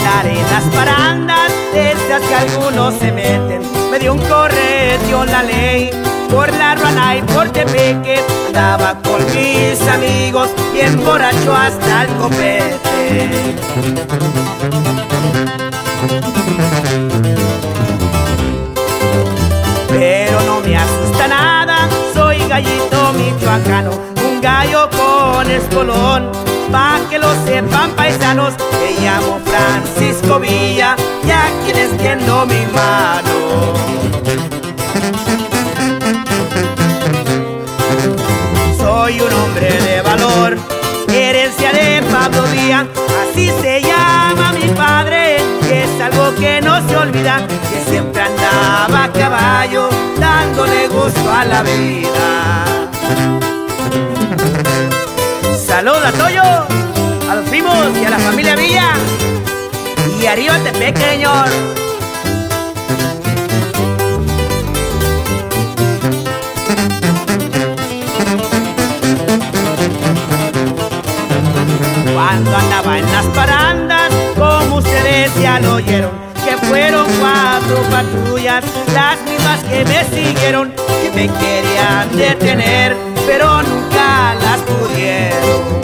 bailar en las barandas, de esas que algunos se meten. Me dio un correo la ley, por la Ruana y por Tepeque. Andaba con mis amigos, bien borracho hasta el copete. Pero no me asusta nada, soy gallito michoacano, un gallo con espolón. Pa' que lo sepan paisanos, me llamo Francisco Villa y aquí les tiendo mi mano. Soy un hombre de valor, herencia de Pablo Díaz, así se llama mi padre, y es algo que no se olvida, que siempre andaba a caballo, dándole gusto a la vida. Saluda, Toyo, a los primos y a la familia Villa, y arriba Tepeque, señor. Cuando andaba en las barandas, como ustedes ya lo oyeron, que fueron 4 patrullas, las mismas que me siguieron, que me querían detener, pero nunca las pudieron.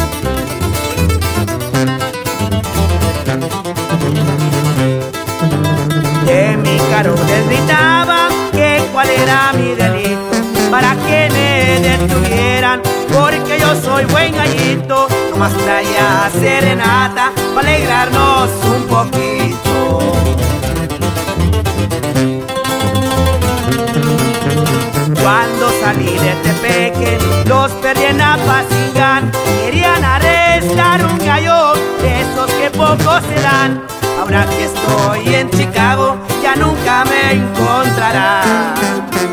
De mi carro les gritaba que cuál era mi delito, para que me detuvieran, porque yo soy buen gallito, nomás traía serenata para alegrarnos un poquito. Cuando salí de Tepeque, los perdí en Apatzingán, querían arrestar un gallo, de esos que pocos se dan. Ahora que estoy en Chicago, ya nunca me encontrarán.